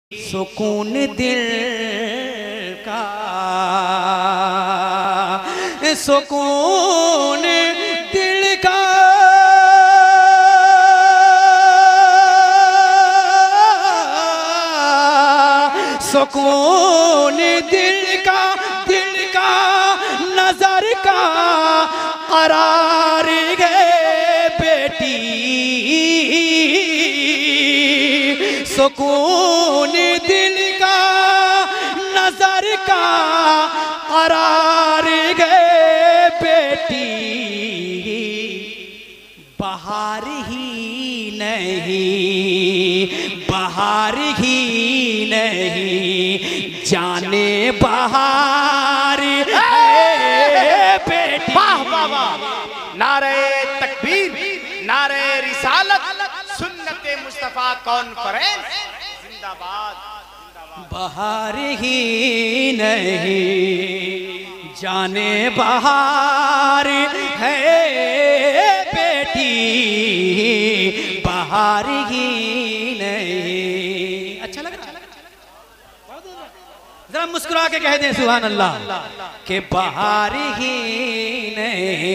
सुकून दिल का सुकून दिल का सुकून दिल का नजर का करार गए बेटी सुकून दिल का नजर का करार गए बेटी बहार ही नहीं जाने बहार बेटी। वाह वाह वाह, नारे तकबीर, नारे रिसालत, सुन्नते मुस्तफा कॉन्फ्रेंस जिंदाबाद। बहार ही नहीं जाने बहार है बेटी बहार ही नहीं। अच्छा लग रहा है? जरा मुस्कुरा के कह दें सुभान अल्लाह के बहार ही नहीं।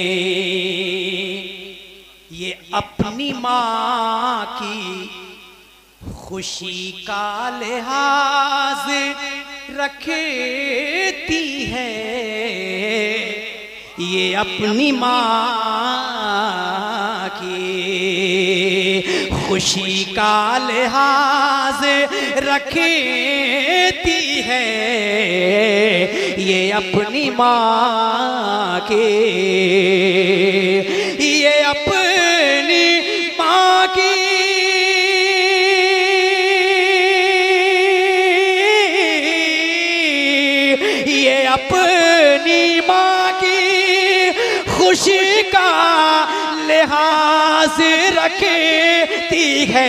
ये अपनी माँ की खुशी का लिहाज रखती है, ये अपनी माँ की खुशी का लिहाज रखती है, ये अपनी माँ की ये अपनी माँ की अपनी माँ की खुशी का लिहाज रखती है,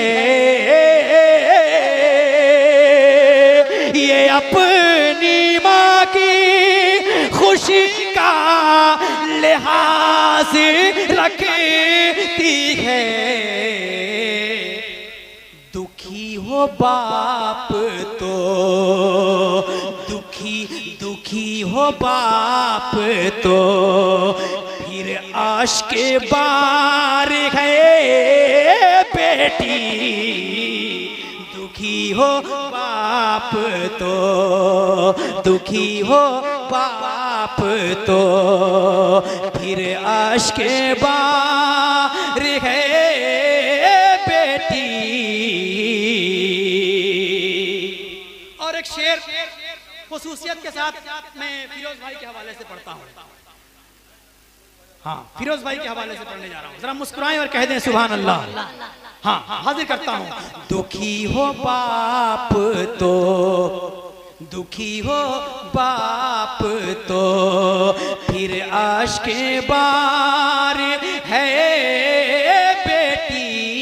ये अपनी माँ की खुशी का लिहाज रखती है। दुखी हो बाप तो दुखी हो बाप तो फिर आशिक़ बार है बेटी दुखी हो बाप तो दुखी हो बाप तो फिर आशिक़ बार है बेटी। और एक शेर खुसूसियत के साथ मैं फिरोज भाई के हवाले से पढ़ता हूँ। हाँ, फिरोज भाई के हवाले से पढ़ने जा रहा हूँ। जरा मुस्कुराएं और कह दें सुभान अल्लाह। हाँ, हाजिर करता हूँ। दुखी हो बाप तो दुखी हो बाप तो फिर आशिक़ बार है बेटी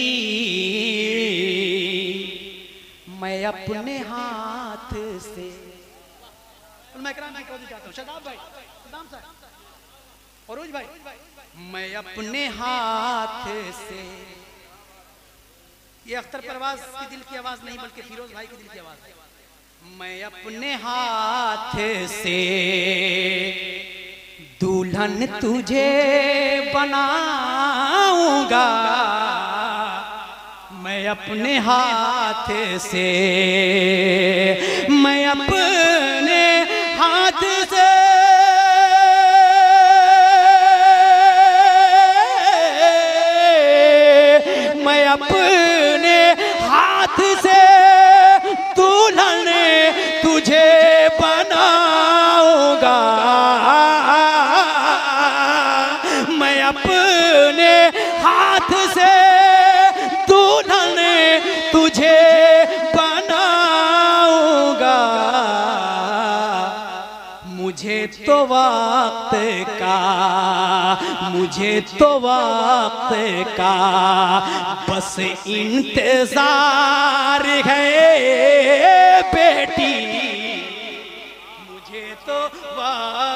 मैं अपने हाथ से शदाब भाई, सदाम साहब, औरूज भाई, मैं अपने हाथ से ये अख्तर परवाज की दिल की आवाज नहीं बल्कि फिरोज भाई की दिल की आवाज है। मैं अपने हाथ से दुल्हन तुझे बनाऊंगा मैं अपने हाथ से मैं अपने हाथ से मैं अपने हाथ से दुल्हन तुझे बनाऊंगा मैं अपने हाथ से दुल्हन तुझे बनाऊंगा मुझे तो वक्त का बस इंतजार है बेटी मुझे तो